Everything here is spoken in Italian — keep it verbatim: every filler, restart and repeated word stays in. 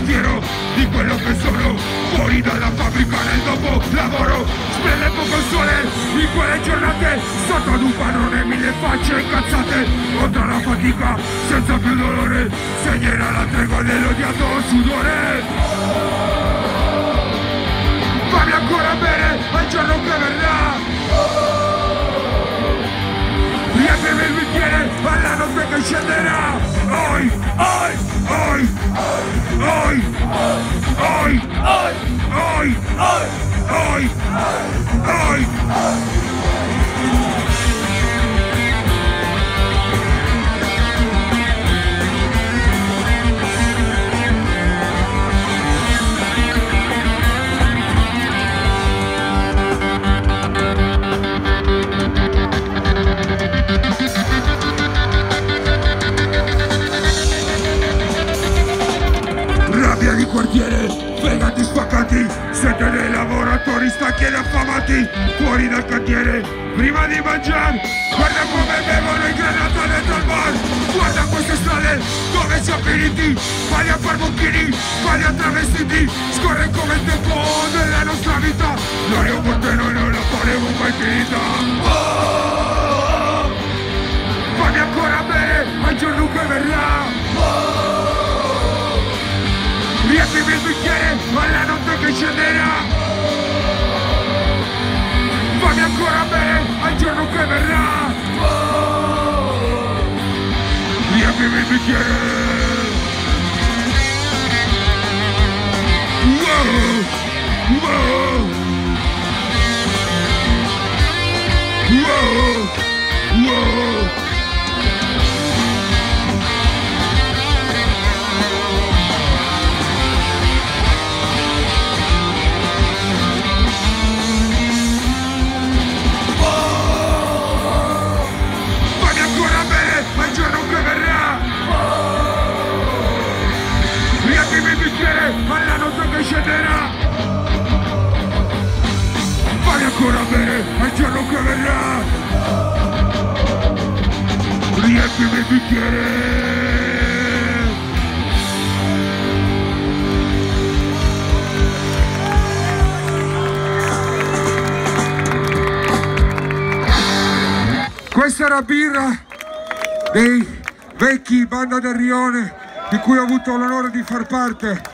fiero di quello che sono, fuori dalla fabbrica nel dopo lavoro, spende poco il sole in quelle giornate, sotto ad un padrone mille facce incazzate, contro la fatica senza più dolore, segnerà la tregua dell'odiato sudore. Fammi ancora bene al giorno che verrà, riempimi il bicchiere alla notte che scenderà. Oi, oi, oi, oi, oi, oi, oi, oi, oi. Di quartiere, fegati spaccati, sete dei lavoratori stanchi ed affamati, fuori dal cantiere, prima di mangiare, guarda come bevono in granata dentro al bar, guarda queste strade dove siamo finiti, falli a far bocchini, falli a travestiti, scorre come il tempo della nostra vita, noi un morte noi non la faremo mai finita. Oh, fammi ancora bene al giorno che verrà. Riempimi il bicchiere alla notte che scenderà. Fammi ancora bene al giorno che verrà. Riempimi il bicchiere. Wow, wow, wow, wow. Alla notte che scenderà, fai ancora bene al giorno che verrà, riempimi il bicchiere. Questa era birra dei vecchi Banda del Rione, di cui ho avuto l'onore di far parte.